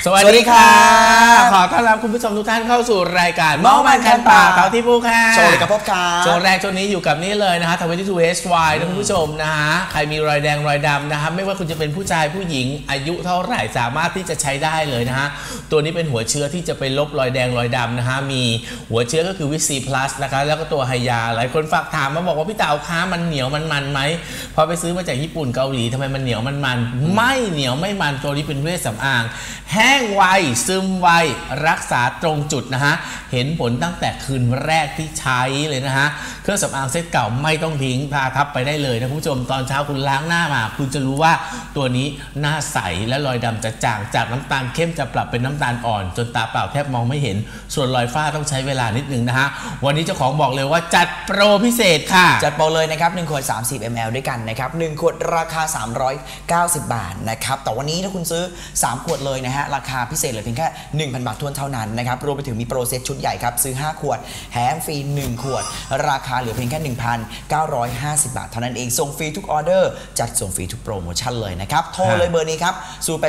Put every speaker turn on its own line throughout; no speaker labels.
สวัสดีค่ะขอต้อนรับคุณผู้ชมทุกท่านเข้าสู่รายการเมาส์มันคันปากเขาที่ผู้ค่ะ
โชว์กับพบค่ะ
โชว์แรกช่วงนี้อยู่กับนี่เลยนะฮะ22HY นะคุณผู้ชมนะฮะใครมีรอยแดงรอยดำนะฮะไม่ว่าคุณจะเป็นผู้ชายผู้หญิงอายุเท่าไหร่สามารถที่จะใช้ได้เลยนะฮะตัวนี้เป็นหัวเชื้อที่จะไปลบรอยแดงรอยดำนะฮะมีหัวเชื้อก็คือวิซีพลัสนะคะแล้วก็ตัวไฮยาหลายคนฝากถามมาบอกว่าพี่เต๋าค้ามันเหนียวมันไหมพอไปซื้อมาจากญี่ปุ่นเกาหลีทำไมมันเหนียวมันไม่เหนียวไม่มันตัวนี้เป็นเวชสำอางแห้งไวซึมไวรักษาตรงจุดนะฮะเห็นผลตั้งแต่คืนแรกที่ใช้เลยนะฮะเครื่องสำอางเซตเก่าไม่ต้องทิ้งพาทับไปได้เลยนะคุณผู้ชมตอนเช้าคุณล้างหน้ามาคุณจะรู้ว่าตัวนี้หน้าใสและรอยดำจะจางจากน้ำตาลเข้มจะปรับเป็นน้ำตาลอ่อนจนตาเปล่าแทบมองไม่เห็นส่วนรอยฝ้าต้องใช้เวลานิดนึงนะฮะวันนี้เจ้าของบอกเลยว่าจัดโปรพิเศษค่ะ
จัดโปรเลยนะครับ1ขวด30 ml ด้วยกันนะครับ1ขวดราคา390 บาทนะครับแต่วันนี้ถ้าคุณซื้อ3ขวดเลยนะฮะราคาพิเศษเลยเพียงแค่ 1,000 บาททวนเท่านั้นนะครับรวมไปถึงมีโปรเซตชุดใหญ่ครับซื้อ5ขวดแถมฟรี1ขวดราคาเหลือเพียงแค่ 1,950 บาทเท่านั้นเองส่งฟรีทุกออเดอร์จัดส่งฟรีทุกโปรโมชั่นเลยนะครับโทรเลยเบอร์นี้ครับ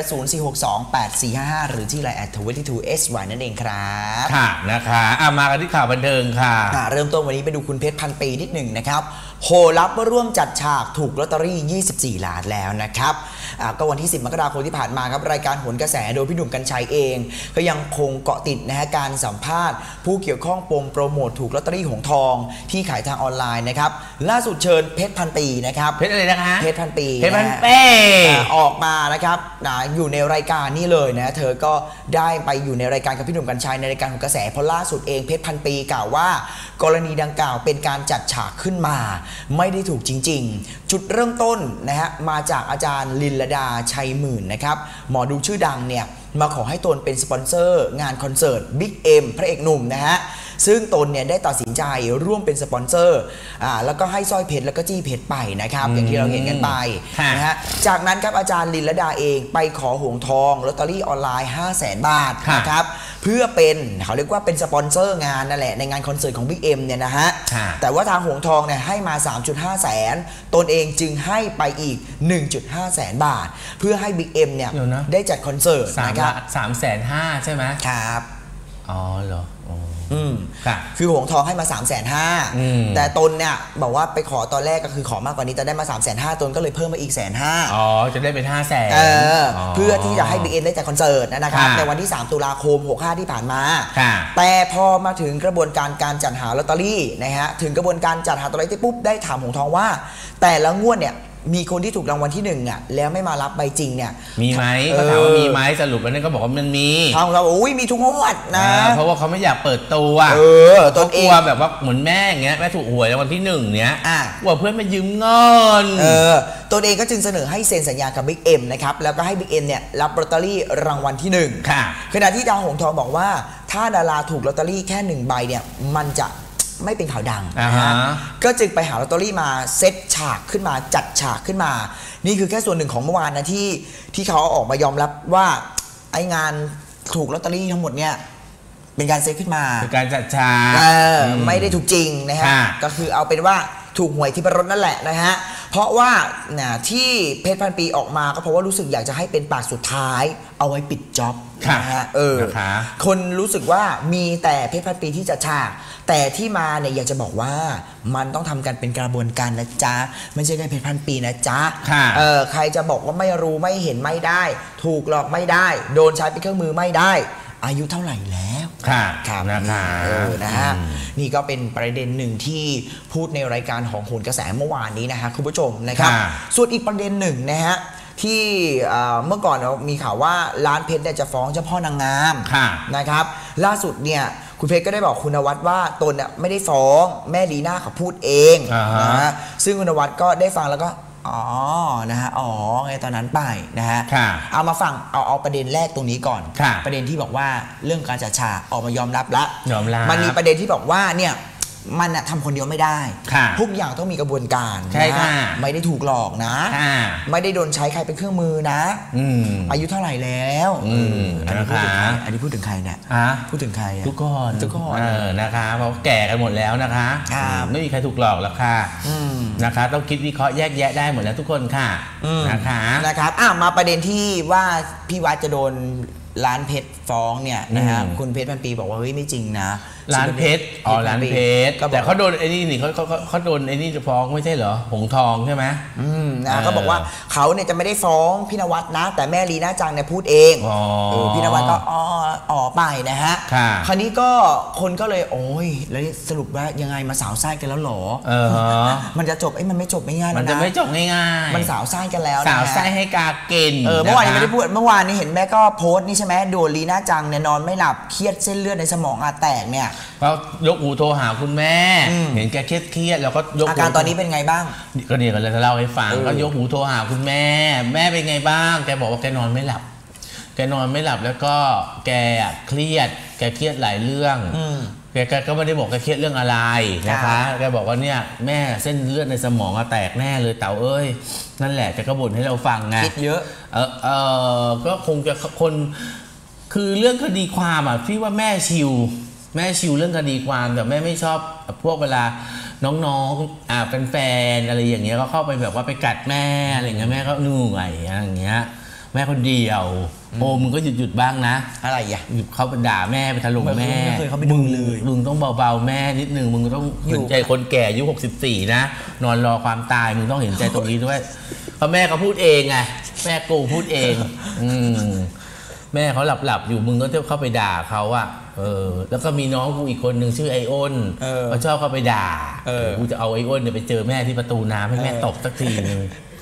0804628455หรือที่ LINE @22HY นั่นเองครับ
ค่ะนะคะมากันที่ข่าวบันเทิงค่ะ
เริ่มต้นวันนี้ไปดูคุณเพชรพันปีนิดหนึ่งนะครับโหรับว่าร่วมจัดฉากถูกลอตเตอรี่24 ล้านแล้วนะครับก็วันที่10 มกราคมที่ผ่านมาครับรายการโหนกระแสโดยพี่หนุ่มกรรชัยเองก็ยังคงเกาะติดนะฮะการสัมภาษณ์ผู้เกี่ยวข้องปมโปรโมทถูกลอตเตอรี่หงทองที่ขายทางออนไลน์นะครับล่าสุดเชิญเพชรพันปีนะครับ
เพชรอะไรนะคะ
เพชรพันปี
เพชรพันปี
ออกมานะครับอยู่ในรายการนี่เลยนะเธอก็ได้ไปอยู่ในรายการกับพี่หนุ่มกรรชัยในรายการโหนกระแสเพราะล่าสุดเองเพชรพันปีกล่าวว่ากรณีดังกล่าวเป็นการจัดฉากขึ้นมาไม่ได้ถูกจริงๆจุดเริ่มต้นนะฮะมาจากอาจารย์ลินลดาชัยหมื่นนะครับหมอดูชื่อดังเนี่ยมาขอให้ตนเป็นสปอนเซอร์งานคอนเสิร์ตบิ๊กเอ็มพระเอกหนุ่มนะฮะซึ่งตนเนี่ยได้ตัดสินใจร่วมเป็นสปอนเซอร์แล้วก็ให้สร้อยเพชรแล้วก็จี้เพชรไปนะครับอย่างที่เราเห็นกันไปนะฮะจากนั้นครับอาจารย์ลินลดาเองไปขอหงทองลอตเตอรี่ออนไลน์ 500,000 บาทนะครับเพื่อเป็นเขาเรียกว่าเป็นสปอนเซอร์งานนั่นแหละในงานคอนเสิร์ตของบิ๊กเอ็มเนี่ยนะฮะแต่ว่าทางหงทองเนี่ยให้มา 3.5 แสนตนเองจึงให้ไปอีก 1.5 แสนบาทเพื่อให้บิ๊กเอ็มเนี่ยได้จัดคอนเสิร์ตนะครับ
350,000 ใช่ไหม
ครับ
อ๋อเหรอ
คือหงทองให้มา 350,000แต่ตนเนี่ยบอกว่าไปขอตอนแรกก็คือขอมากกว่านี้แต่ได้มา 350,000ตนก็เลยเพิ่มมาอีก 150,000
อ๋อจะได้เป็น500,000
เพื่อที่จะให้บิ๊กเอ็มได้จัดคอนเสิร์ตนะครับในวันที่3 ตุลาคม 65ที่ผ่านมาแต่พอมาถึงกระบวนการจัดหาลอตเตอรี่นะฮะถึงกระบวนการจัดหาลอตเตอรี่ปุ๊บได้ถามหงทองว่าแต่ละงวดเนี่ยมีคนที่ถูกรางวัลที่1อ่ะแล้วไม่มารับใบจริงเนี่ย
มีไหมเขาถามว่ามีไหมสรุปแล้วเนี่ยก็บอกว่ามันมี
ทางเราโอ้ยมีทุกงวดนะ
เพราะว่าเขาไม่อยากเปิดตัว
ตัวเอง
แบบว่าเหมือนแม่อย่างเงี้ยแม่ถูกหวยรางวัลที่1เนี้ยว่าเพื่อนมายืมเงิน
ตัวเองก็จึงเสนอให้เซ็นสัญญากับบิ๊กเอ็มนะครับแล้วก็ให้บิ๊กเอ็มเนี่ยรับลอตเตอรี่รางวัลที่1ขณะที่ดาวหงทองบอกว่าถ้าดาราถูกลอตเตอรี่แค่1ใบเนี่ยมันจะไม่เป็นข่าวดังก็จึงไปหาลอตเตอรี่มาเซตฉากขึ้นมาจัดฉากขึ้นมานี่คือแค่ส่วนหนึ่งของเมื่อวานนะที่เขาออกมายอมรับว่าไองานถูกลอตเตอรี่ทั้งหมดเนี่ยเป็นการเซตขึ้นมา
เป็นการจัดฉาก
ไม่ได้ถูกจริงนะฮะก็คือเอาเป็นว่าถูกหวยที่ประรดนั่นแหละนะฮะเพราะว่าที่เพชรพันปีออกมาก็เพราะว่ารู้สึกอยากจะให้เป็นปากสุดท้ายเอาไว้ปิดจ็อบนะฮะคนรู้สึกว่ามีแต่เพชรพันปีที่จะฉากแต่ที่มาเนี่ยอยากจะบอกว่ามันต้องทำกันเป็นกระบวนการนะจ๊ะไม่ใช่แค่เพชรพันปีนะจ๊ะใครจะบอกว่าไม่รู้ไม่เห็นไม่ได้ถูกหลอกไม่ได้โดนใช้เป็นเครื่องมือไม่ได้อายุเท่าไหร่แล้ว
ครับ
นะฮะนี่ก็เป็นประเด็นหนึ่งที่พูดในรายการของโหนกระแสเมื่อวานนี้นะฮะคุณผู้ชมนะครับส่วนอีกประเด็นหนึ่งนะฮะที่เมื่อก่อนมีข่าวว่าร้านเพชรจะฟ้องเจ้าพ่อนางงามนะครับล่าสุดเนี่ยคุณเพชรก็ได้บอกคุณนวัดว่าตนไม่ได้ฟ้องแม่ลีน่าเขาพูดเองนะซึ่งคุณนวัดก็ได้ฟังแล้วก็อ๋อนะฮะอ๋อไงตอนนั้นไปนะฮะเอามาฟังเอาประเด็นแรกตรงนี้ก่อนประเด็นที่บอกว่าเรื่องการจัดฉากออกมายอมรับละมันมีประเด็นที่บอกว่าเนี่ยมันทำคนเดียวไม่ได้ทุกอย่างต้องมีกระบวนการไม่ได้ถูกหลอกนะไม่ได้โดนใช้ใครเป็นเครื่องมือนะอายุเท่าไหร่แล้วอันนี้พูดถึงใครเนี่ยพูดถึงใคร
ทุกคนนะคะเพราะแก่กันหมดแล้วนะคะไม่มีใครถูกหลอกแล้วค่ะนะคะต้องคิดวิเคราะห์แยกแยะได้หมดแล้วทุกคนค่ะ
นะครับมาประเด็นที่ว่าพี่วัดจะโดนร้านเพชรฟ้องเนี่ยนะฮะคุณเพชรพันปีบอกว่าเฮ้ยไม่จริงนะ
ร้านเพชรร้านเพชรแต่เขาโดนไอ้นี่เขาโดนไอ้นี่จะฟ้องไม่ใช่เหรอหงทองใช่ไหม
นะก็บอกว่าเขาเนี่ยจะไม่ได้ฟ้องพี่นวัดนะแต่แม่ลีน่าจังเนี่ยพูดเองพี่นวัดก็อ๋อไปนะฮะคราวนี้ก็คนก็เลยโอ้ยแล้วสรุปว่ายังไงมาสาวไส้กันแล้วหรอมันจะจบมันไม่จบไม่ง่าย
มันจะไม่จบง่าย
มันสาวไส้กันแล้ว
สาวไส้ให้กาเกณฑ์
เมื่อวานไม่ได้พูดเมื่อวานนี้เห็นแม่ก็โพสต์นี่ใช่ไหมโดนลีน่าจังเนี่ยนอนไม่หลับเครียดเส้นเลือดในสมองแตกเนี่ย
ก็ยกหูโทรหาคุณแม่เห็นแกเครียดแล้วก็ยก
อาการตอนนี้เป็นไงบ้าง
ก็เนี่ยก็เลยจะเล่าให้ฟังก็ยกหูโทรหาคุณแม่เป็นไงบ้างแกบอกว่าแกนอนไม่หลับแล้วก็แกเครียดหลายเรื่องแกก็ไม่ได้บอกแกเครียดเรื่องอะไรนะคะแกบอกว่าเนี่ยแม่เส้นเลือดในสมองแตกแน่เลยเต๋าเอ้ยนั่นแหละแกก็บ่นให้เราฟังไง
คิดเยอะ
ก็คงจะคนคือเรื่องคดีความพี่ว่าแม่ชิวเรื่องคดีความแต่แม่ไม่ชอบพวกเวลาน้องๆแฟนอะไรอย่างเงี้ยก็เข้าไปแบบว่าไปกัดแม่อะไรอย่างเงี้ยแม่ก็เหนื่อยอะไรอย่างเงี้ยแม่คนเดียวโอ้มึงก็หยุดบ้างนะ
อะไรอ่ะ
หยุดเขาไปด่าแม่ไปถล่มแม่มึงต้องเบาๆแม่นิดนึงมึงต้องเห็นใจคนแก่อายุ64นะนอนรอความตายมึงต้องเห็นใจตรงนี้ด้วยเพราะแม่เขาพูดเองไงแม่กูพูดเองแม่เขาหลับอยู่มึงก็เข้าไปด่าเขาแล้วก็มีน้องกูอีกคนหนึ่งชื่อไอโอนเขาชอบเข้าไปด่ากูจะเอาไอโอนเนี่ยไปเจอแม่ที่ประตูน้ำให้แม่ตบสักทีนึง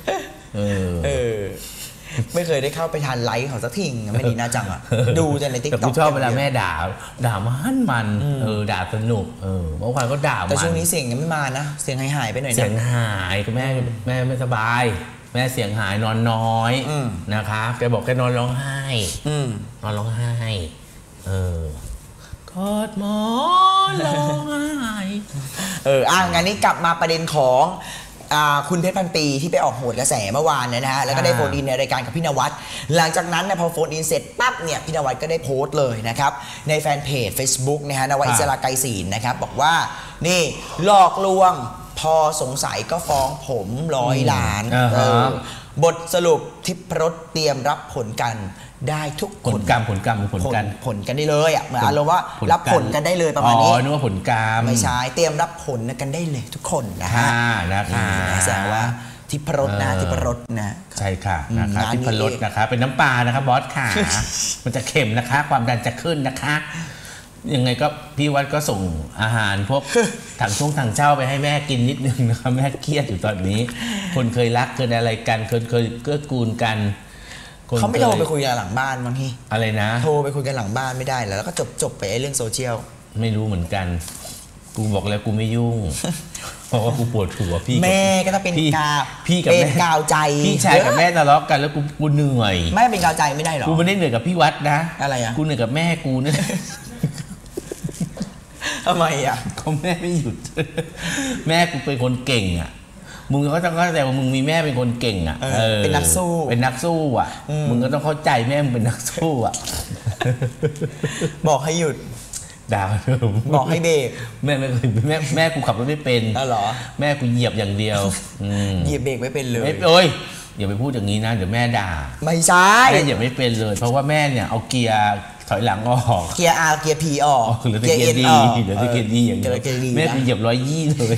ไม่เคยได้เข้าไปทานไลฟ์ของสักทีไม่ดีน่าจังดูแต่ในติ๊กต็อก
แต่กูชอบเวลาแม่ด่ามันด่าสนุกเมื่อวานก็ด่า
แต่ช่วงนี้เสียงยังไม่มานะเสียงหายไปหน่อยนะ
เสียงหายก็แม่ไม่สบายแม่เสียงหายนอนน้อยนะคะแกบอกแกนอนร้องไห้กอดหมอนร้องไห้
งั้นนี้กลับมาประเด็นของคุณเพชรพันปีที่ไปออกโหนกระแสเมื่อวานนะฮะแล้วก็ได้โฟนอินในรายการกับพี่นวัดหลังจากนั้นพอโฟนอินเสร็จปั๊บเนี่ยพี่นวัดก็ได้โพสต์เลยนะครับในแฟนเพจ Facebook นะฮะนวัดอิสระไกรศีลนะครับบอกว่านี่หลอกลวงพอสงสัยก็ฟ้องผม100 ล้านบทสรุปทิพรสเตรียมรับผลกันได้ทุก
ผล
กันได้เลยเหมือนอารมณ์ว่ารับผลกันได้เลยประมาณนี้
นึกว่าผลกรรม
ไม่ใช่เตรียมรับผลกันได้เลยทุกคนนะฮะแสดงว่าทิพรสนะ
ใช่ค่ะนะคะทิพรสนะคะเป็นน้ำปลานะคะบอสค่ะมันจะเค็มนะคะความดันจะขึ้นนะคะยังไงก็พี่วัดก็ส่งอาหารพวกถังเช่าไปให้แม่กินนิดนึงนะคะแม่เครียดอยู่ตอนนี้คนเคยรักเคยอะไรกันเคยเกื้อกูลกัน
เขาไม่โทรไปคุยกันหลังบ้านบางที
อะไรนะ
โทรไปคุยกันหลังบ้านไม่ได้แล้วก็จบไปเรื่องโซเชียล
ไม่รู้เหมือนกันกูบอกแล้วกูไม่ยุ่งเพราะว่ากูปวดหัวพี่
แม่ก็ต้องเป็น
พี่กับแม่
กาวใจ
พี่ชายกับแม่ทะเลาะกันแล้วกูเหนื่อย
ไม่เป็นกาวใจไม่ได้หรอ
กูไม่ได้เหนื่อยกับพี่วัดนะ
อะไรอ่ะ
กูเหนื่อยกับแม่กูเนี่ย
ทำไมอ่ะ
เขาแม่ไม่หยุดแม่กูเป็นคนเก่งมึงก็ต้องเข้าใจว่ามึงมีแม่เป็นคนเก่ง
เป็นนักสู้
มึงก็ต้องเข้าใจแม่มึงเป็นนักสู้
บอกให้หยุด
ด่า
บอกให้เบรก
แม่กูขับรถไม่เป็น
เหรอ
แม่กูเหยียบอย่างเดียว
เหยียบเบรกไม่เป็นเลย
โอ้ยอย่าไปพูดอย่างนี้นะเดี๋ยวแม่ด่า
ไม่ใช่
แม่เหยียบไม่เป็นเลยเพราะว่าแม่เนี่ยเอาเกียร์ถอยหลังออก
เกียร์ R เกียร์ P ออก
เหลือแต่เกียร์ D อย่างเดียวแม่กูเหยียบ120เลย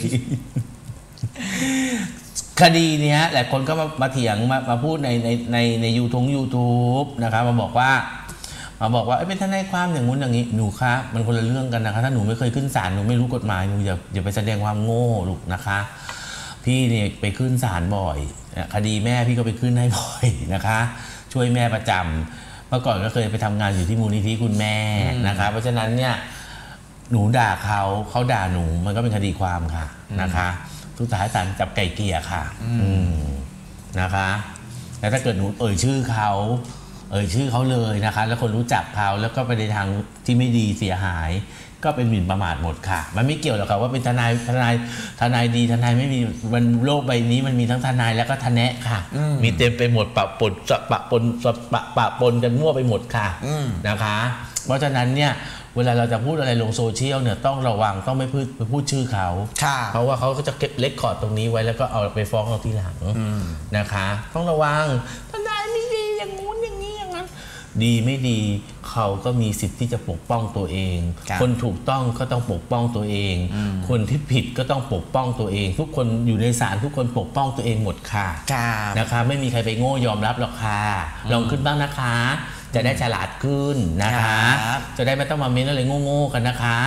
คดีเนี้ยหลายคนก็มาเถียงมาพูดในYouTube นะครับมาบอกว่าเป็นทนายความอย่างงู้นอย่างนี้หนูคะมันคนละเรื่องกันนะคะถ้าหนูไม่เคยขึ้นศาลหนูไม่รู้กฎหมายหนูอย่าไปแสดงความโง่ลูกนะคะพี่เนี่ยไปขึ้นศาลบ่อยคดีแม่พี่ก็ไปขึ้นให้บ่อยนะคะช่วยแม่ประจำเมื่อก่อนก็เคยไปทำงานอยู่ที่มูลนิธิคุณแม่นะคะเพราะฉะนั้นเนี่ยหนูด่าเขาด่าหนูมันก็เป็นคดีความค่ะนะคะทุกสายศาลจับไก่เกลี่ยค่ะนะคะแล้วถ้าเกิดหนูเอ่ยชื่อเขาเลยนะคะแล้วคนรู้จักเขาแล้วก็ไปในทางที่ไม่ดีเสียหายก็เป็นหมิ่นประมาทหมดค่ะมันไม่เกี่ยวหรอกค่ะว่าเป็นทนายดีทนายไม่มีมันโลกใบนี้มันมีทั้งทนายแล้วก็ทนายค่ะมีเต็มไปหมดปะปนกันมั่วไปหมดค่ะนะคะเพราะฉะนั้นเนี่ยเวลาเราจะพูดอะไรลงโซเชียลเนี่ยต้องระวังต้องไม่พูดชื่อเขาเพราะว่าเขาก็จะเก็บเรคคอร์ดตรงนี้ไว้แล้วก็เอาไปฟ้องเราทีหลังนะคะต้องระวังทนายไม่ดีอย่างงู้นอย่างนี้อย่างนั้นดีไม่ดีเขาก็มีสิทธิ์ที่จะปกป้องตัวเอง คนถูกต้องก็ต้องปกป้องตัวเองคนที่ผิดก็ต้องปกป้องตัวเอง ทุกคนอยู่ในศาลทุกคนปกป้องตัวเองหมดค่ะนะคะไม่มีใครไปโง่ยอมรับหรอกค่ะลองขึ้นบ้างนะคะจะได้ฉลาดขึ้นนะคะจะได้ไม่ต้องมาเม้นอะไรโง่ๆกันนะคะ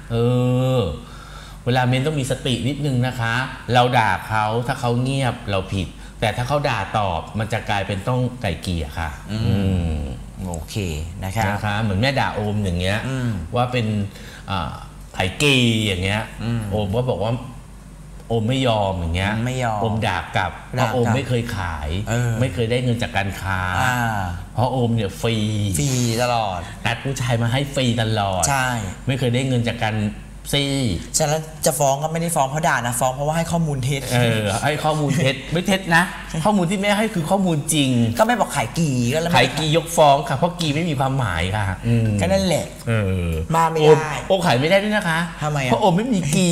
เวลาเม้นต้องมีสตินิดนึงนะคะเราด่าเขาถ้าเขาเงียบเราผิดแต่ถ้าเขาด่าตอบมันจะกลายเป็นต้องไก่เกลี่ยค่ะ
โอเคนะคะ
เหมือนแม่ด่าโอมอย่างเงี้ยว่าเป็นไก่เกย์อย่างเงี้ยโอมก็บอกว่าโอมไม่ยอมอย่างเงี้ยโอมด่ากลับเพราะโอมไม่เคยขายไม่เคยได้เงินจากการค้าเพราะโอมเนี่ยฟรี
ตลอด
นัดผู้ชายมาให้ฟรีตลอด
ใช่
ไม่เคยได้เงินจากการ
ฉะนั้นจะฟ้องก็ไม่ได้ฟ้องเพราะด่านะฟ้องเพราะว่าให้ข้อมูลเท็จ
ให้ข้อมูลเท็จไม่เท็จนะข้อมูลที่แม่ให้คือข้อมูลจริง
ก็ไม่บอกขายกีก็แล้ว
ขายกียกฟ้องค่ะเพราะกีไม่มีความหมายค่ะ
ก็นั่นแหละมาไม่ได้
โอขายไม่ได้ด้วยนะคะ
ทำไม
เพราะโอไม่มีกี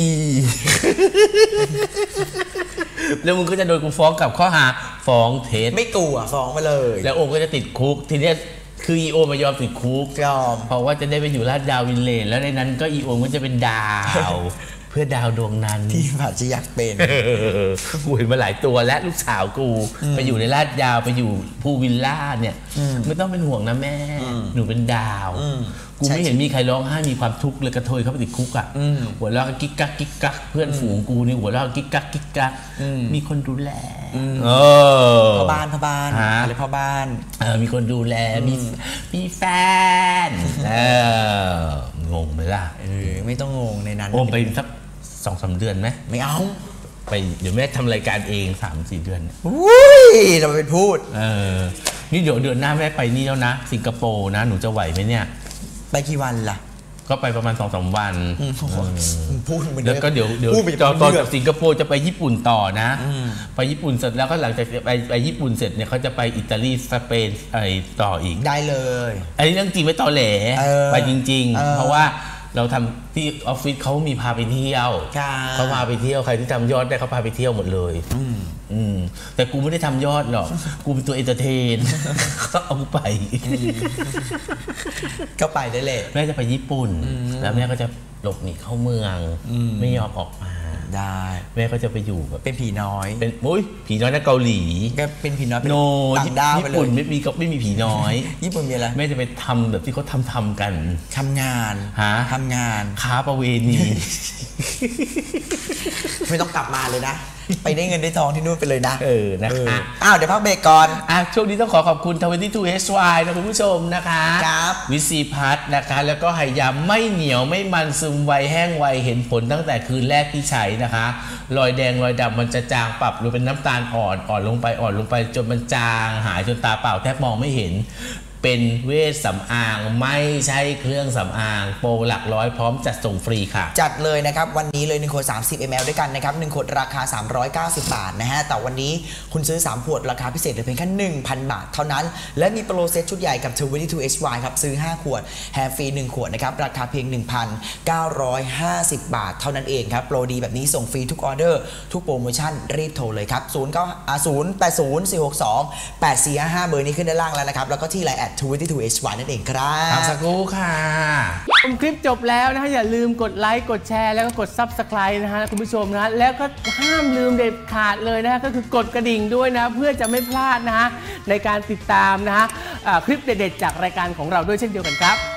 แล้วมึงก็จะโดนกูฟ้องกับข้อหาฟ้องเท็จ
ไม่กลัวฟ้องมาเลย
แล้วโอก็จะติดคุกทีนี้คืออีโอมายอมติดคุกเพราะว่าจะได้ไปอยู่ลาดดาววิลเลจแล้วในนั้นก็อีโอมก็จะเป็นดาวเพื่อดาวดวงนั้น
ที่อาจจะอยากเป็น
กูเห็นมาหลายตัวและลูกสาวกูไปอยู่ในลาดดาวไปอยู่ภูวิลล่าเนี่ยไม่ต้องเป็นห่วงนะแม่หนูเป็นดาวกูไม่เห็นมีใครร้องไห้มีความทุกข์เลยกระเทยเขาไปติดคุกอ่ะหัวเราะกิ๊กกักกิ๊กกักเพื่อนฝูงกูนี่หัวเราะกิ๊กกักกิ๊กกักมีคนดูแล
พ่อบ้านอะไรพ่อบ้าน
มีคนดูแลมีแฟนงงไหมล่ะ
ไม่ต้องงงในนั้น
โอมไปสัก 2-3 เดือนไหม
ไม่เอา
ไปเดี๋ยวแม่ทำรายการเอง 3-4 เดือน
อุ้ยเราเป็นพูด
นี่เดี๋ยวเดือนหน้าแม่ไปนี่แล้วนะสิงคโปร์นะหนูจะไหวไหมเนี่ย
ไปกี่วันล่ะ
ก็ไปประมาณ 2-3 วัน
พูดเหมือน
แล้วก็เดี๋ยวต่อจากสิงคโปร์จะไปญี่ปุ่นต่อนะไปญี่ปุ่นเสร็จแล้วก็หลังจากไปญี่ปุ่นเสร็จเนี่ยเขาจะไปอิตาลีสเปนต่ออีก
ได้เลย
อันนี้เรื่องจริงไม่ตอแหลไปจริงๆเพราะว่าเราทำที่ออฟฟิศเขามีพาไปเที่ยวเขาพาไปเที่ยวใครที่ทำยอดได้เขาพาไปเที่ยวหมดเลยแต่กูไม่ได้ทำยอดหรอกกูเป็นตัวเอนเตอร์เทนต้องเอาไป
ก็ไปได้เลย
แม่จะไปญี่ปุ่นแล้วแม่ก็จะหลบหนีเข้าเมืองไม่ยอมออกมา
ได้
แม่ก็จะไปอยู่แบบ
เป็นผีน้อย
เป็นผีน้อยในเกาหลี
ก็เป็นผีน้อย
โนญี่ปุ่นไม่มีผีน้อย
ญี่ปุ่นมีอะไร
แม่จะไปทำแบบที่เขาทำกัน
ทำงานทำงาน
ค้าประเวณี
ไม่ต้องกลับมาเลยนะไปได้เงินได้ทองที่นู่นไปเลยนะ
นะคะ
เดี๋ยวพักเบรกก่อน
ช่วงนี้ต้องขอบคุณ22HY นะคุณผู้ชมนะคะวิซีพัทนะคะแล้วก็ไหยาไม่เหนียวไม่มันซึมไวแห้งไวเห็นผลตั้งแต่คืนแรกที่ใช้นะคะรอยแดงรอยดำมันจะจางปรับลงเป็นน้ำตาลอ่อนลงไปจนมันจางหายจนตาเปล่าแทบมองไม่เห็นเป็นเวชสำอางไม่ใช่เครื่องสำอางโปรหลักร้อยพร้อมจัดส่งฟรีค่ะ
จัดเลยนะครับวันนี้เลย1 ขวด 30 ml ด้วยกันนะครับ1 ขวดราคา390 บาทนะฮะแต่วันนี้คุณซื้อ3 ขวดราคาพิเศษเหลือเพียงแค่ 1,000 บาทเท่านั้นและมีโปรเซตชุดใหญ่กับ 22HY ครับซื้อ5 ขวดแถมฟรี1 ขวดนะครับราคาเพียง 1,950 บาทเท่านั้นเองครับโปรดีแบบนี้ส่งฟรีทุกออเดอร์ทุกโปรโมชั่นรีบโทรเลยครับ0804628455เบอร์นี้ขึ้นด้านล่างแล้วนะครับแล้วก็ที่ไลน์22HY นั่นเองครับ
สักครู่ค่ะ
ชมคลิปจบแล้วนะฮะอย่าลืมกดไลค์กดแชร์แล้วก็กด Subscribe นะฮะคุณผู้ชมนะแล้วก็ห้ามลืมเด็ดขาดเลยนะฮะก็คือกดกระดิ่งด้วยนะเพื่อจะไม่พลาดนะฮะในการติดตามนะฮะคลิปเด็ดๆจากรายการของเราด้วยเช่นเดียวกันครับ